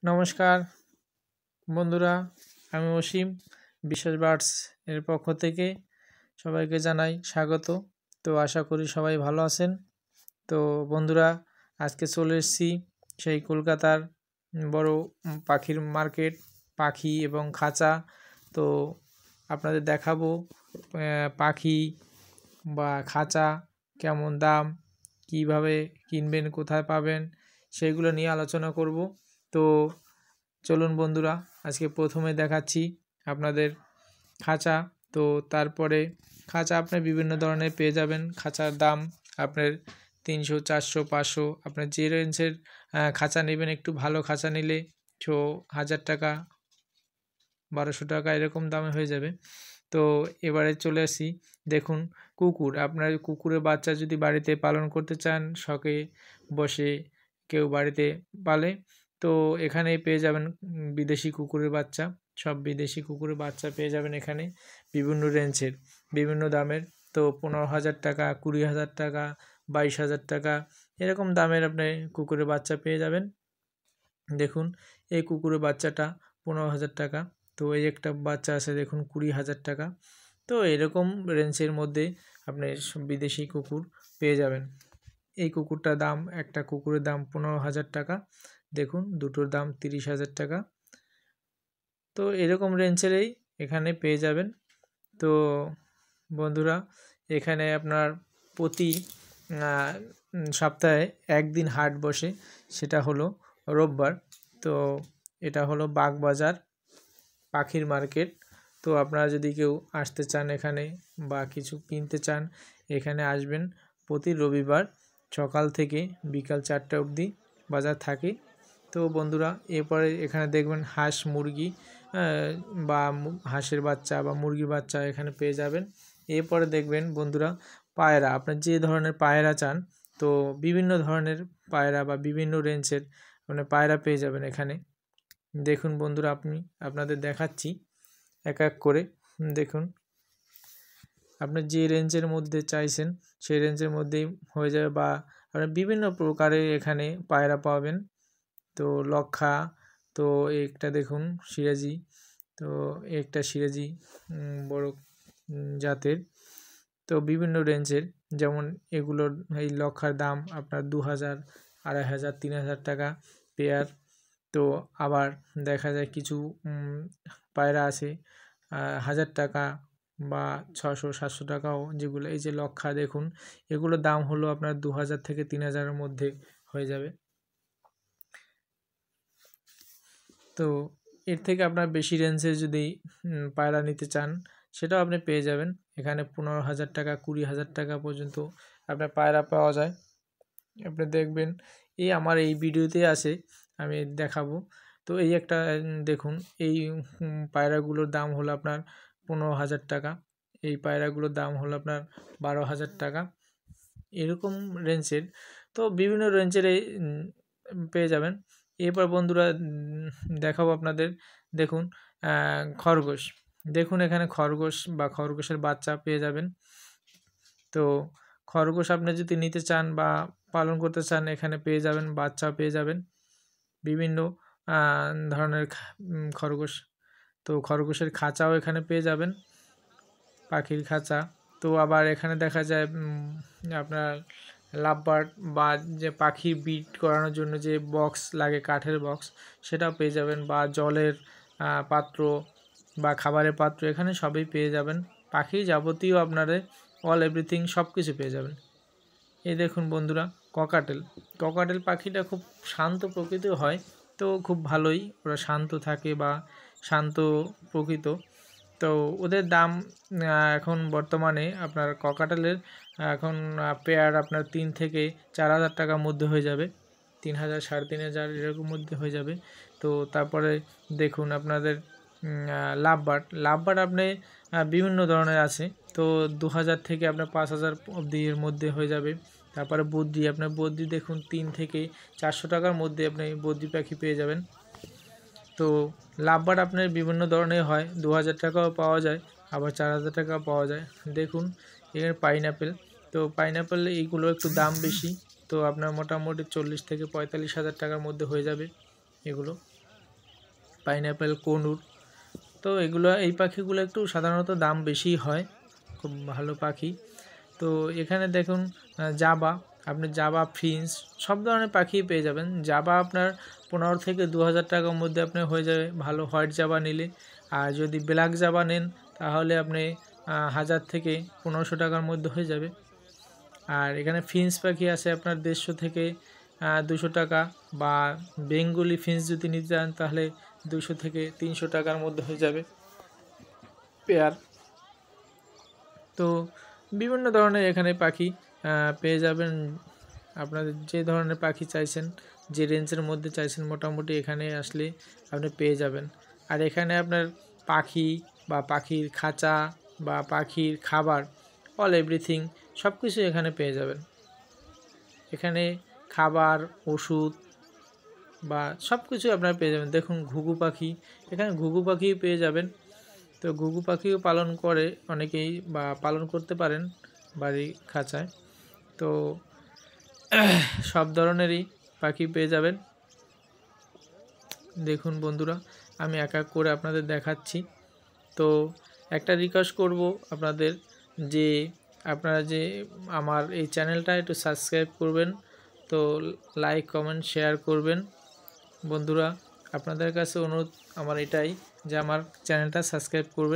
নমস্কার বন্ধুরা, আমি অসীম বিশ্বাস বার্ডস এর পক্ষ থেকে সবাইকে জানাই স্বাগত। তো আশা করি সবাই ভালো আছেন। তো বন্ধুরা, আজকে চলে এসেছি সেই কলকাতার বড় পাখির মার্কেট, পাখি এবং খাঁচা। তো আপনাদের দেখাবো পাখি বা খাঁচা কেমন দাম, কিভাবে কিনবেন, কোথায় পাবেন, সেইগুলো নিয়ে আলোচনা করব। তো চলুন বন্ধুরা, আজকে প্রথমে দেখাচ্ছি আপনাদের খাঁচা। তো তারপরে খাঁচা আপনি বিভিন্ন ধরনের পেয়ে যাবেন। খাঁচার দাম আপনার 300, 400, 500, আপনার যে রেঞ্জের খাঁচা নেবেন। একটু ভালো খাঁচা নিলে 1000 টাকা, 1200 টাকা এরকম দামে হয়ে যাবে। তো এবারে চলে আসি, দেখুন কুকুর। আপনার কুকুরের বাচ্চা যদি বাড়িতে পালন করতে চান, শখে বসে কেউ বাড়িতে পালে, তো এখানেই পেয়ে যাবেন বিদেশি কুকুরের বাচ্চা। সব বিদেশি কুকুরের বাচ্চা পেয়ে যাবেন এখানে, বিভিন্ন রেঞ্জের, বিভিন্ন দামের। তো 15,000 টাকা, 20,000 টাকা, 22,000 টাকা এরকম দামের আপনি কুকুরের বাচ্চা পেয়ে যাবেন। দেখুন এই কুকুরের বাচ্চাটা 15,000 টাকা। তো এই একটা বাচ্চা আছে দেখুন 20,000 টাকা। তো এরকম রেঞ্জের মধ্যে আপনি বিদেশি কুকুর পেয়ে যাবেন। এই কুকুরটার দাম, একটা কুকুরের দাম 15,000 টাকা। দেখুন দুটোর দাম 30,000 টাকা। তো এরকম রেঞ্জেরই এখানে পেয়ে যাবেন। তো বন্ধুরা, এখানে আপনার প্রতি সপ্তাহে একদিন হাট বসে, সেটা হলো রোববার। তো এটা হলো বাগবাজার পাখির মার্কেট। তো আপনারা যদি কেউ আসতে চান এখানে বা কিছু কিনতে চান, এখানে আসবেন। প্রতি রবিবার সকাল থেকে বিকাল 4টা অবধি বাজার থাকে। তো বন্ধুরা, এরপরে এখানে দেখবেন হাঁস, মুরগি বা হাঁসের বাচ্চা বা মুরগির বাচ্চা এখানে পেয়ে যাবেন। এরপরে দেখবেন বন্ধুরা পায়রা, আপনার যে ধরনের পায়রা চান, তো বিভিন্ন ধরনের পায়রা বা বিভিন্ন রেঞ্জের মানে পায়রা পেয়ে যাবেন এখানে। দেখুন বন্ধুরা, আপনাদের দেখাচ্ছি এক এক করে। দেখুন আপনি যে রেঞ্জের মধ্যে চাইছেন সেই রেঞ্জের মধ্যেই হয়ে যাবে, বা আপনি বিভিন্ন প্রকারের এখানে পায়রা পাবেন। তো লক্ষা, তো একটা দেখুন সিরাজি, তো একটা সিরাজি বড় জাতের। তো বিভিন্ন রেঞ্জের, যেমন এগুলোর এই লক্ষার দাম আপনার 2,000, 2,500, 3,000 টাকা পেয়ার। তো আবার দেখা যায় কিছু পায়রা আছে 1,000 টাকা বা 600, 700 টাকাও, যেগুলো এই যে লক্ষা দেখুন, এগুলোর দাম হলো আপনার 2,000 থেকে 3,000-এর মধ্যে হয়ে যাবে। তো এর থেকে আপনার বেশি রেঞ্জের যদি পায়রা নিতে চান, সেটাও আপনি পেয়ে যাবেন এখানে। 15,000 টাকা, 20,000 টাকা পর্যন্ত আপনার পায়রা পাওয়া যায়। আপনি দেখবেন এই আমার এই ভিডিওতে আছে, আমি দেখাবো। তো এই একটা দেখুন, এই পায়রাগুলোর দাম হলো আপনার 15,000 টাকা। এই পায়রাগুলোর দাম হলো আপনার 12,000 টাকা, এরকম রেঞ্জের। তো বিভিন্ন রেঞ্জের এই পেয়ে যাবেন। এরপর বন্ধুরা দেখাবো আপনাদের, দেখুন খরগোশ। দেখুন এখানে খরগোশ বা খরগোশের বাচ্চা পেয়ে যাবেন। তো খরগোশ আপনি যদি নিতে চান বা পালন করতে চান, এখানে পেয়ে যাবেন, বাচ্চা পেয়ে যাবেন বিভিন্ন ধরনের খরগোশ। তো খরগোশের খাঁচাও এখানে পেয়ে যাবেন, পাখির খাঁচা। তো আবার এখানে দেখা যায় আপনার লাভবার্ড বা যে পাখি বিট করানোর জন্য যে বক্স লাগে, কাঠের বক্স, সেটাও পেয়ে যাবেন, বা জলের পাত্র বা খাবারের পাত্র, এখানে সবই পেয়ে যাবেন। পাখি যাবতীয় আপনাদের অল এভরিথিং সব কিছু পেয়ে যাবেন। এই দেখুন বন্ধুরা ককাটেল। ককাটেল পাখিটা খুব শান্ত প্রকৃতির হয়, তো খুব ভালোই, ওরা শান্ত থাকে বা শান্ত প্রকৃত। তো ওদের দাম এখন বর্তমানে আপনার ককাটেলের এখন পেয়ার আপনার 3 থেকে 4,000 টাকার মধ্যে হয়ে যাবে, 3,000, 3,500 এরকম মধ্যে হয়ে যাবে। তো তারপরে দেখুন আপনাদের লাভবার্ড আপনি বিভিন্ন ধরনের আছে। তো 2,000 থেকে আপনার 5,000 অবধি এর মধ্যে হয়ে যাবে। তারপরে বদ্রি, আপনার বদ্রি দেখুন 3 থেকে 400 টাকার মধ্যে আপনি বদ্রি পাখি পেয়ে যাবেন। তো লাভবার্ড আপনার বিভিন্ন ধরনের হয়, 2,000 টাকাও পাওয়া যায়, আবার 4,000 টাকাও পাওয়া যায়। দেখুন এখানে পাইনঅ্যাপেল, তো পাইনঅ্যাপেল এইগুলো একটু দাম বেশি, তো আপনার মোটামুটি 40 থেকে 45,000 টাকার মধ্যে হয়ে যাবে এগুলো। পাইনঅ্যাপেল, কনুর। তো এগুলো এই পাখিগুলো একটু সাধারণত দাম বেশি হয়, খুব ভালো পাখি। তো এখানে দেখুন জাবা, আপনি জাবা, ফিন্স সব ধরনের পাখি পেয়ে যাবেন। জাবা আপনার 15 থেকে 2000 টাকার মধ্যে আপনার হয়ে যাবে ভালো হোয়াইট জাবা নিলে। আর যদি ব্ল্যাক জাবা নেন তাহলে আপনি 1000 থেকে 1500 টাকার মধ্যে হয়ে যাবে। আর এখানে ফিন্স পাখি আছে আপনার 150 থেকে 200 টাকা, বা বেঙ্গলি ফিন্স যদি নিতে চান তাহলে 200 থেকে 300 টাকার মধ্যে হয়ে যাবে পেয়ার। তো বিভিন্ন ধরনের এখানে পাখি পেয়ে যাবেন, আপনাদের যে ধরনের পাখি চাইছেন, যে রেঞ্জের মধ্যে চাইছেন মোটামুটি এখানে আসলে আপনি পেয়ে যাবেন। আর এখানে আপনার পাখি বা পাখির খাঁচা বা পাখির খাবার, অল এভরিথিং সব কিছু এখানে পেয়ে যাবেন। এখানে খাবার, ওষুধ বা সব কিছু আপনারা পেয়ে যাবেন। দেখুন ঘুঘু পাখি, এখানে ঘুঘু পাখিও পেয়ে যাবেন। তো ঘুঘু পাখিও পালন করে অনেকেই, বা পালন করতে পারেন বাড়ির খাঁচায়। তো সব ধরনেরই পাখি পেয়ে যাবেন। দেখুন বন্ধুরা, আমি এক এক করে আপনাদের দেখাচ্ছি। তো একটা রিকোয়েস্ট করব আপনাদের, যে আপনারা যে আমার এই চ্যানেলটা একটু সাবস্ক্রাইব করবেন, তো লাইক, কমেন্ট, শেয়ার করবেন। বন্ধুরা, আপনাদের কাছে অনুরোধ আমার এটাই, যে আমার চ্যানেলটা সাবস্ক্রাইব করবেন।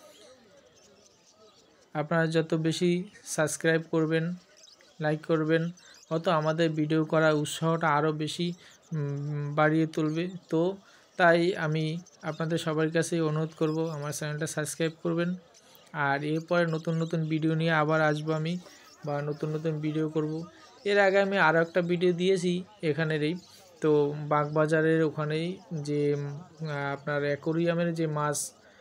আপনারা যত বেশি সাবস্ক্রাইব করবেন, লাইক করবেন, অত আমাদের ভিডিও করার উৎসাহটা আরও বেশি বাড়িয়ে তুলবে। তো তাই আমি আপনাদের সবার কাছে অনুরোধ করব, আমার চ্যানেলটা সাবস্ক্রাইব করবেন। আর এরপরে নতুন নতুন ভিডিও নিয়ে আবার আসবো আমি, বা নতুন নতুন ভিডিও করব। এর আগে আমি আরও একটা ভিডিও দিয়েছি এখানেরই, তো বাগবাজারের ওখানেই, যে আপনার অ্যাকোরিয়ামের যে মাছ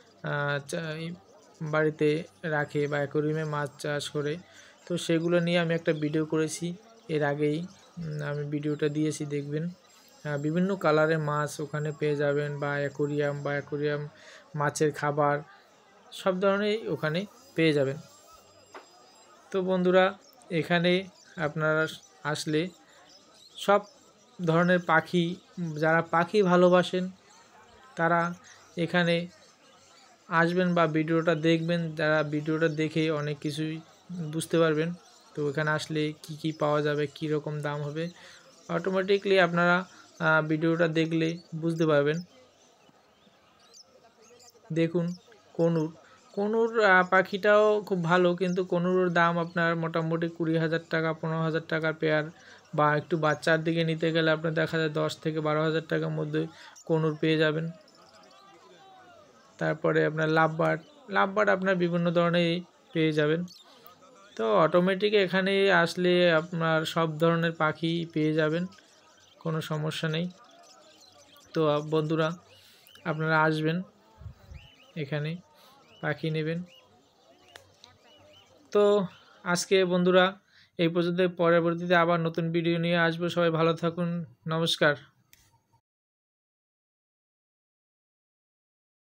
বাড়িতে রাখে বা অ্যাকোরিয়ামে মাছ চাষ করে, তো সেগুলো নিয়ে আমি একটা ভিডিও করেছি এর আগেই, আমি ভিডিওটা দিয়েছি, দেখবেন। বিভিন্ন কালারের মাছ ওখানে পেয়ে যাবেন, বা অ্যাকোরিয়াম মাছের খাবার সব ধরনেরই ওখানে পেয়ে যাবেন। তো বন্ধুরা, এখানে আপনারা আসলে সব ধরনের পাখি, যারা পাখি ভালোবাসেন তারা এখানে আসবেন বা ভিডিওটা দেখবেন। যারা ভিডিওটা দেখে অনেক কিছুই বুঝতে পারবেন। তো এখানে আসলে কি কি পাওয়া যাবে, কি রকম দাম হবে, অটোমেটিকলি আপনারা ভিডিওটা দেখলে বুঝতে পারবেন। দেখুন কনুর পাখিটাও খুব ভালো, কিন্তু কনুরের দাম আপনার মোটামুটি 20,000 টাকা, 15,000 টাকার পেয়ার, বা একটু বাচ্চার দিকে নিতে গেলে আপনার দেখা যায় 10 থেকে 12,000 টাকার মধ্যে কনুর পেয়ে যাবেন। তারপরে আপনার লাভবার্ড আপনার বিভিন্ন ধরনের পেয়ে যাবেন। তো অটোমেটিক এখানে আসলে আপনার সব ধরনের পাখি পেয়ে যাবেন, কোনো সমস্যা নেই। তো বন্ধুরা, আপনারা আসবেন এখানে, পাখি নেবেন। তো আজকে বন্ধুরা এই পর্যন্ত, পরবর্তীতে আবার নতুন ভিডিও নিয়ে আসবো। সবাই ভালো থাকুন, নমস্কার।